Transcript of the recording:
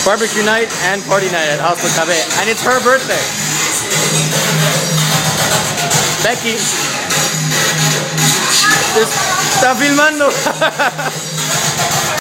barbecue night and party night at House del Cabe, and it's her birthday. Becky, está filmando.